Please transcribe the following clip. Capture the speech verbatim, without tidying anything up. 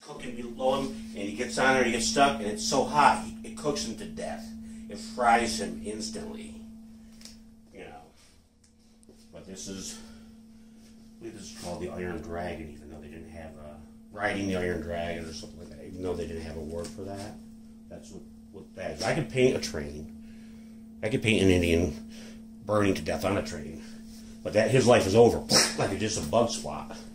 cooking below him, and he gets on there, he gets stuck, and it's so hot, he, it cooks him to death. It fries him instantly. You know. But this is, I believe this is called the Iron Dragon, even though they didn't have a, riding the Iron Dragon or something like that, even though they didn't have a word for that. That's what, what that is. I could paint a train. I could paint an Indian burning to death on a train. But that his life is over, like it's just a bug swat.